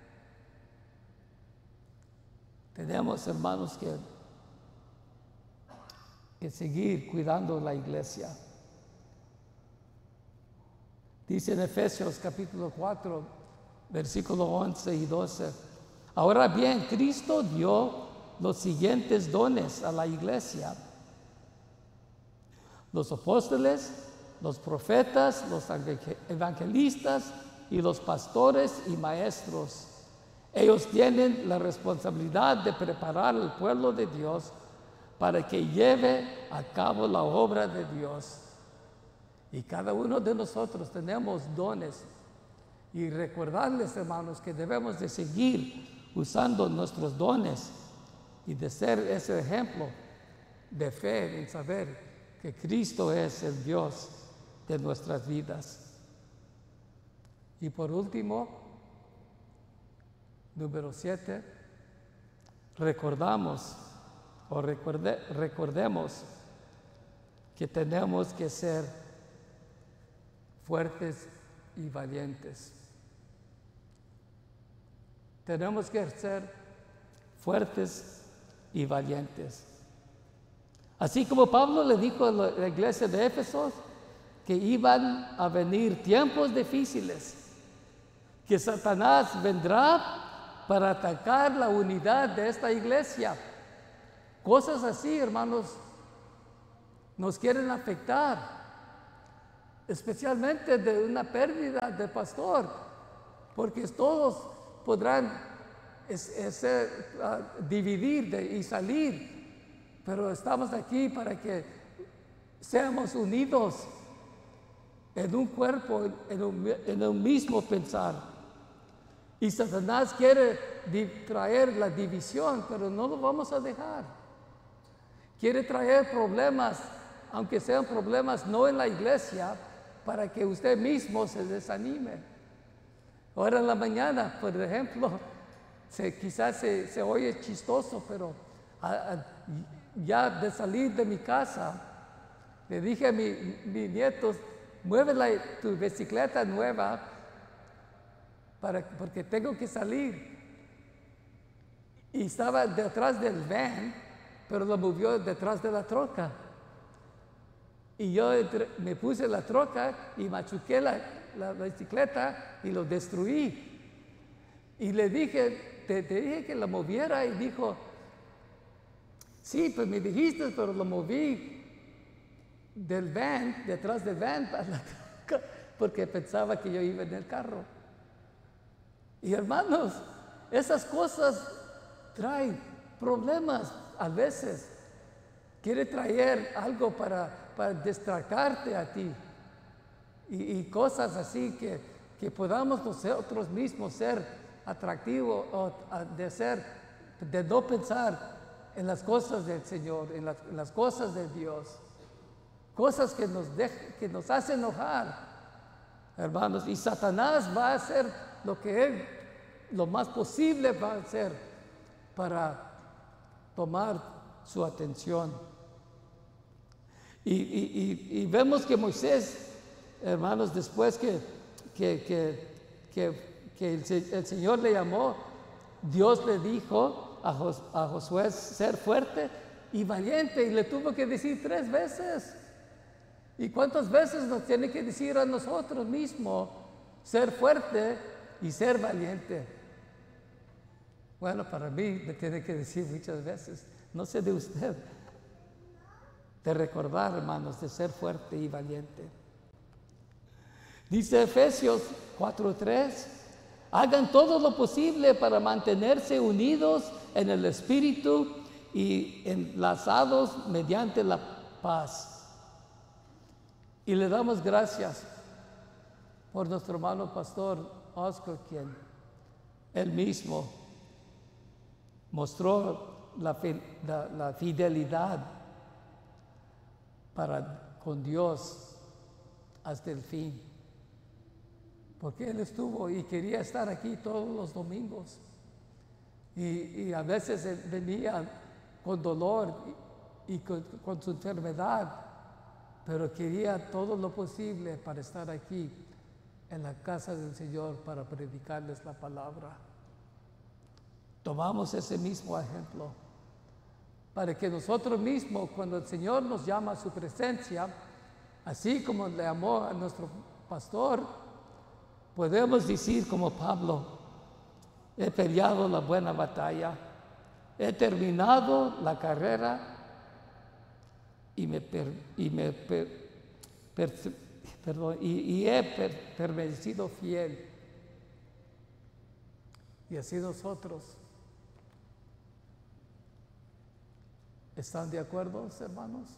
Tenemos, hermanos, que, que seguir cuidando la iglesia. Dice en Efesios capítulo cuatro, versículo once y doce. Ahora bien, Cristo dio los siguientes dones a la iglesia: los apóstoles, los profetas, los evangelistas y los pastores y maestros. Ellos tienen la responsabilidad de preparar al pueblo de Dios para que lleve a cabo la obra de Dios. Y cada uno de nosotros tenemos dones. Y recordarles, hermanos, que debemos de seguir usando nuestros dones y de ser ese ejemplo de fe en saber que Cristo es el Dios de nuestras vidas. Y por último, número siete, recordamos o recuerde, recordemos que tenemos que ser fuertes y valientes. Tenemos que ser fuertes y valientes. Así como Pablo le dijo a la iglesia de Éfeso que iban a venir tiempos difíciles, que Satanás vendrá para atacar la unidad de esta iglesia. Cosas así, hermanos, nos quieren afectar, especialmente de una pérdida de pastor, porque todos podrán es, es, uh, dividir de, y salir, pero estamos aquí para que seamos unidos en un cuerpo, en un, en un mismo pensar. Y Satanás quiere traer la división, pero no lo vamos a dejar. Quiere traer problemas, aunque sean problemas no en la iglesia, para que usted mismo se desanime. Ahora en la mañana, por ejemplo, se, quizás se, se oye chistoso, pero a, a, ya de salir de mi casa, le dije a mi, mi nieto, mueve la, tu bicicleta nueva, para, porque tengo que salir. Y estaba detrás del van, pero lo movió detrás de la troca. Y yo me puse la troca y machuqué la, la bicicleta y lo destruí. Y le dije, te, te dije que la moviera, y dijo, sí, pues me dijiste, pero lo moví del van, detrás del van, para la troca, porque pensaba que yo iba en el carro. Y hermanos, esas cosas traen problemas a veces. Quiere traer algo para, para distraerte a ti. Y, y cosas así que, que podamos nosotros mismos ser atractivos, o de ser, de no pensar en las cosas del Señor, en las, en las cosas de Dios. Cosas que nos, de, que nos hacen enojar, hermanos. Y Satanás va a hacer lo que él, lo más posible va a hacer para tomar su atención. Y, y, y, y vemos que Moisés, hermanos, después que, que, que, que, que el, el Señor le llamó, Dios le dijo a, Jos, a Josué ser fuerte y valiente, y le tuvo que decir tres veces. ¿Y cuántas veces nos tiene que decir a nosotros mismos ser fuerte y ser valiente? Bueno, para mí me tiene que decir muchas veces, no sé de usted, de recordar, hermanos, de ser fuerte y valiente. Dice Efesios cuatro tres, hagan todo lo posible para mantenerse unidos en el Espíritu y enlazados mediante la paz. Y le damos gracias por nuestro hermano pastor Oscar, quien él mismo mostró la, la, la fidelidad para con Dios hasta el fin. Porque él estuvo y quería estar aquí todos los domingos. Y, y a veces él venía con dolor y, y con, con su enfermedad, pero quería todo lo posible para estar aquí en la casa del Señor para predicarles la palabra. Tomamos ese mismo ejemplo para que nosotros mismos, cuando el Señor nos llama a su presencia, así como le amó a nuestro pastor, podemos decir como Pablo, he peleado la buena batalla, he terminado la carrera y me, per, y me per, per, perdón, y, y he per, permanecido fiel. Y así nosotros, ¿están de acuerdo, hermanos?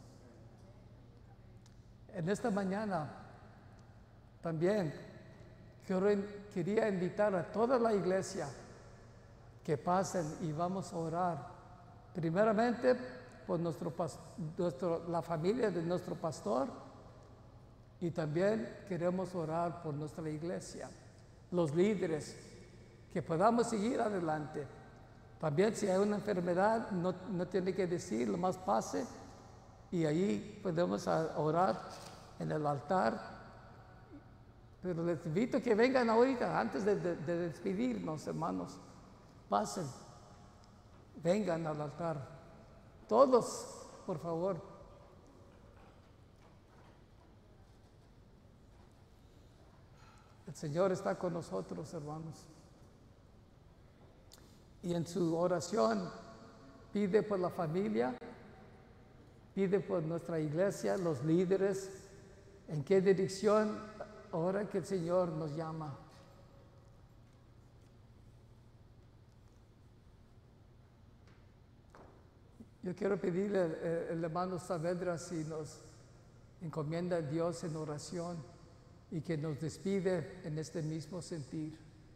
En esta mañana también quiero, quería invitar a toda la iglesia que pasen y vamos a orar. Primeramente por nuestro, nuestro, la familia de nuestro pastor, y también queremos orar por nuestra iglesia, los líderes, que podamos seguir adelante. También si hay una enfermedad, no, no tiene que decir, lo más pase, y ahí podemos orar en el altar. Pero les invito a que vengan ahorita, antes de, de, de despedirnos, hermanos. Pasen, vengan al altar. Todos, por favor. El Señor está con nosotros, hermanos. Y en su oración pide por la familia, pide por nuestra iglesia, los líderes, en qué dirección ahora que el Señor nos llama. Yo quiero pedirle al, al hermano Saavedra si nos encomienda a Dios en oración y que nos despide en este mismo sentir.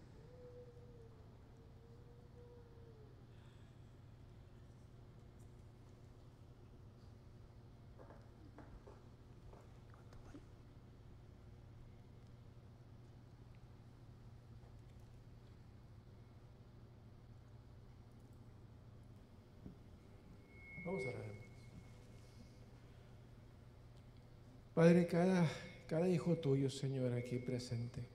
Vamos a orar. Padre, cada, cada hijo tuyo, Señor, aquí presente,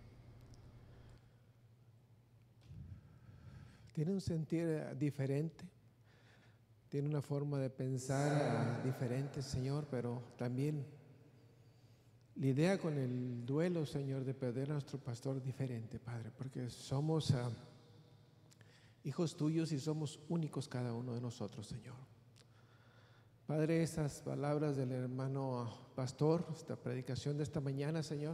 tiene un sentir diferente, tiene una forma de pensar diferente, Señor, pero también lidia con el duelo, Señor, de perder a nuestro pastor diferente, Padre, porque somos uh, hijos tuyos y somos únicos cada uno de nosotros, Señor. Padre, estas palabras del hermano pastor, esta predicación de esta mañana, Señor,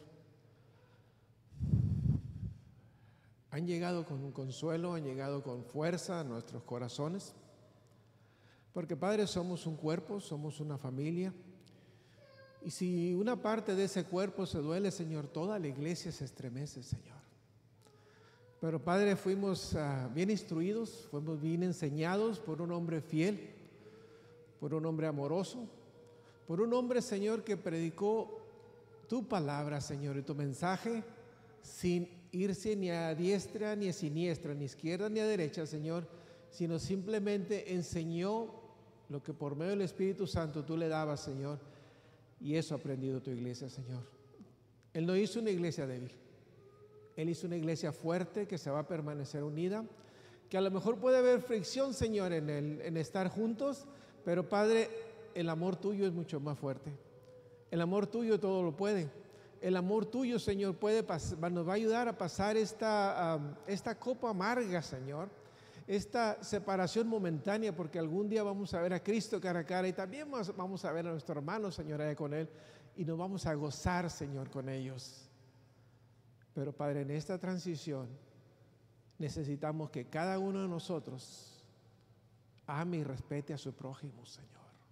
han llegado con un consuelo, han llegado con fuerza a nuestros corazones, porque Padre, somos un cuerpo, somos una familia, y si una parte de ese cuerpo se duele, Señor, toda la iglesia se estremece, Señor. Pero Padre, fuimos uh, bien instruidos, fuimos bien enseñados por un hombre fiel, por un hombre amoroso, por un hombre, Señor, que predicó tu palabra, Señor, y tu mensaje sin irse ni a diestra ni a siniestra, ni a izquierda ni a derecha, Señor, sino simplemente enseñó lo que por medio del Espíritu Santo tú le dabas, Señor, y eso ha aprendido tu iglesia, Señor. Él no hizo una iglesia débil, Él hizo una iglesia fuerte que se va a permanecer unida, que a lo mejor puede haber fricción, Señor, en, el, en estar juntos, pero Padre, el amor tuyo es mucho más fuerte. El amor tuyo todo lo puede. El amor tuyo, Señor, puede pas- nos va a ayudar a pasar esta, um, esta copa amarga, Señor. Esta separación momentánea, porque algún día vamos a ver a Cristo cara a cara y también vamos a ver a nuestro hermano, Señor, allá con Él, y nos vamos a gozar, Señor, con ellos. Pero, Padre, en esta transición necesitamos que cada uno de nosotros ame y respete a su prójimo, Señor.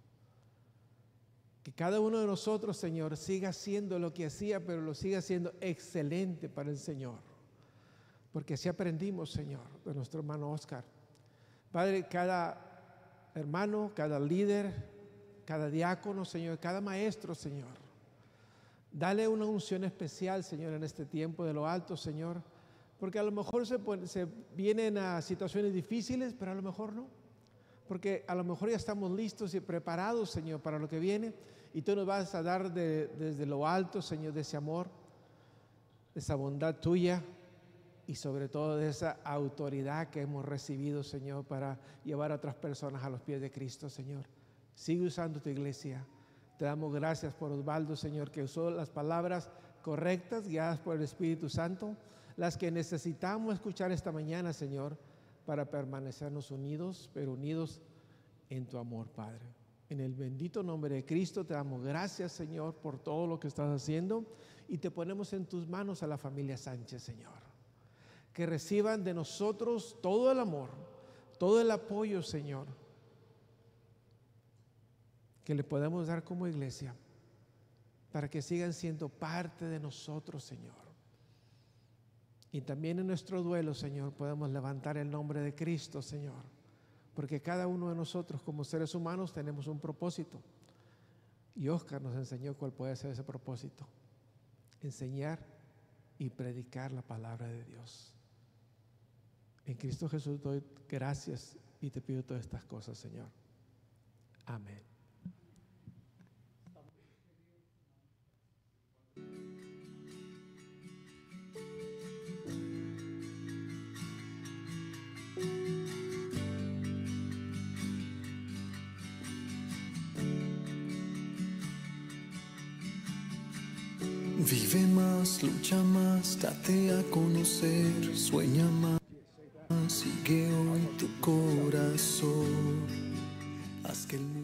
Que cada uno de nosotros, Señor, siga haciendo lo que hacía, pero lo siga haciendo excelente para el Señor. Porque así aprendimos, Señor, de nuestro hermano Oscar. Padre, cada hermano, cada líder, cada diácono, Señor, cada maestro, Señor, dale una unción especial, Señor, en este tiempo de lo alto, Señor. Porque a lo mejor se, se vienen a situaciones difíciles, pero a lo mejor no. Porque a lo mejor ya estamos listos y preparados, Señor, para lo que viene. Y tú nos vas a dar de, desde lo alto, Señor, de ese amor, de esa bondad tuya y sobre todo de esa autoridad que hemos recibido, Señor, para llevar a otras personas a los pies de Cristo, Señor. Sigue usando tu iglesia. Te damos gracias por Osvaldo, Señor, que usó las palabras correctas, guiadas por el Espíritu Santo, las que necesitamos escuchar esta mañana, Señor, para permanecernos unidos, pero unidos en tu amor, Padre. En el bendito nombre de Cristo te damos gracias, Señor, por todo lo que estás haciendo y te ponemos en tus manos a la familia Sánchez, Señor. Que reciban de nosotros todo el amor, todo el apoyo, Señor, que le podemos dar como iglesia, para que sigan siendo parte de nosotros, Señor. Y también en nuestro duelo, Señor, podemos levantar el nombre de Cristo, Señor, porque cada uno de nosotros como seres humanos tenemos un propósito. Y Oscar nos enseñó cuál puede ser ese propósito: enseñar y predicar la palabra de Dios. En Cristo Jesús doy gracias y te pido todas estas cosas, Señor. Amén. Vive más, lucha más, date a conocer, sueña más, sigue hoy tu corazón, haz que el mundo